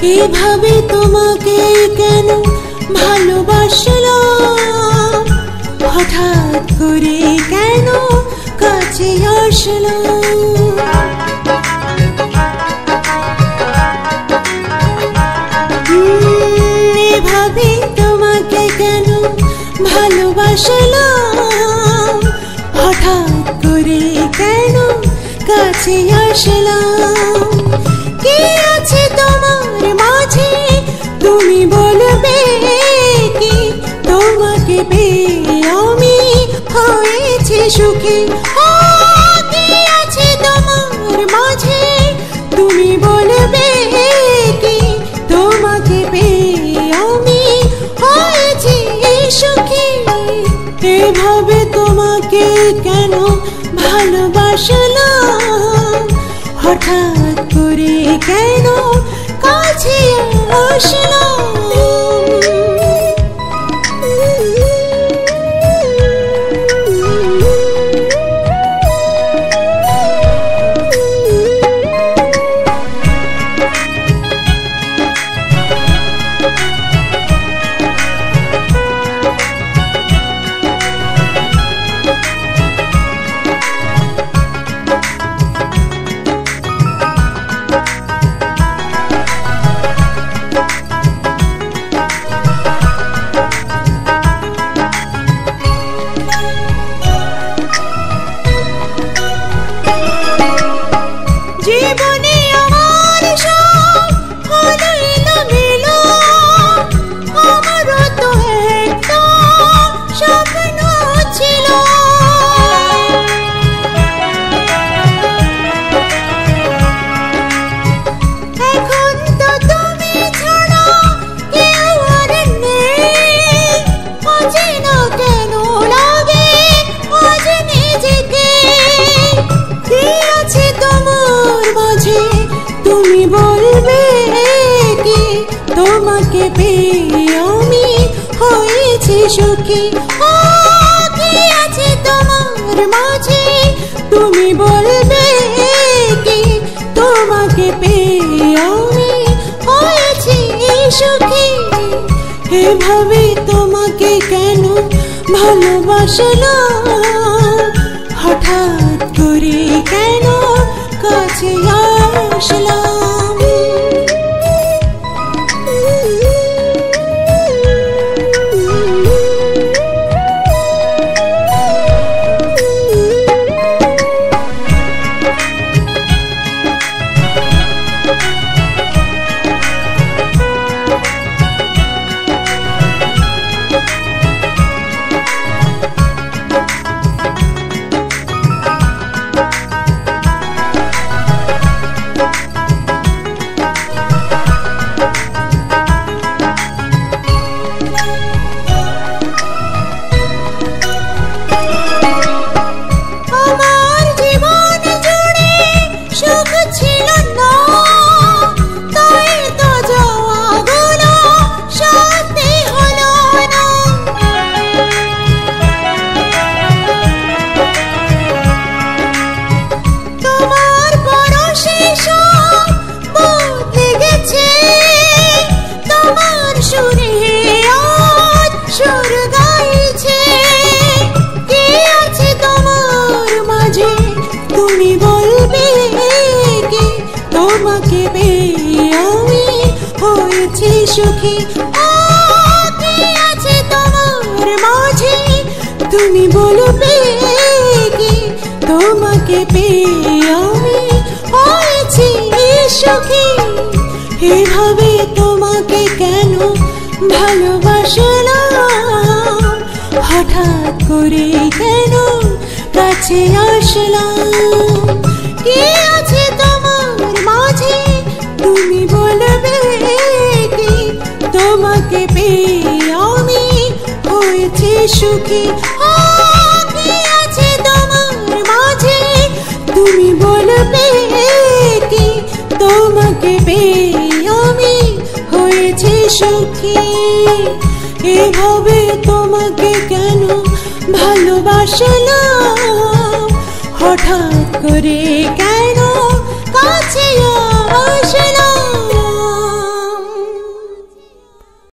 এভাবে তোমাকে কেন ভালোবাসলাম, হঠাৎ করে কেন কাছে আসলাম। এভাবে তোমাকে কেন ভালোবাসলাম, হঠাৎ করে কেন কাছে আসলাম। কি আছে তোমার মাঝে তুমি বলবে কি, তোমাকে পেয়ে আমি হয়েছি সুখী। কি আছে তোমার মাঝে তুমি বলবে কি, তোমাকে পেয়ে আমি হয়েছি সুখী। এভাবে তোমাকে কেন ভালোবাসলাম, হঠাৎ করে কেন কাছে আসলাম। জীবনে আমার সব হলো এলোমেলো, আমারও তো একটা স্বপ্ন ছিল। এখন তো তুমি ছাড়া কেউ আর নেই, অচেনা কেন লাগে আজ নিজেকে। কি আছে তোমার মাঝে তুমি বলবে কি, তোমাকে পেয়ে আমি হয়েছি সুখী। কি আছে তোমার মাঝে তুমি বলবে কি, তোমাকে পেয়ে আমি হয়েছি সুখী। এভাবে তোমাকে কেন ভালোবাসলাম, হঠাৎ করে কেন কাছে আসলাম। তুমি বলবে কি, তোমাকে পেয়ে আমি হয়েছি সুখী। কি আছে তোমার মাঝে তুমি বলবে কি, তোমাকে পেয়ে আমি হয়েছি সুখী। এভাবে তোমাকে কেন ভালোবাসলাম, হঠাৎ করে কেন কাছে আসলাম। কি আছে তোমার মাঝে তুমি বলবে কি, তোমাকে পেয়ে আমি হয়েছি সুখী। কি আছে তোমার মাঝে তুমি বলবে কি, তোমাকে পেয়ে আমি হয়েছি সুখী। এভাবে তোমাকে কেন ভালোবাসলাম, হঠাৎ করে কেন কাছে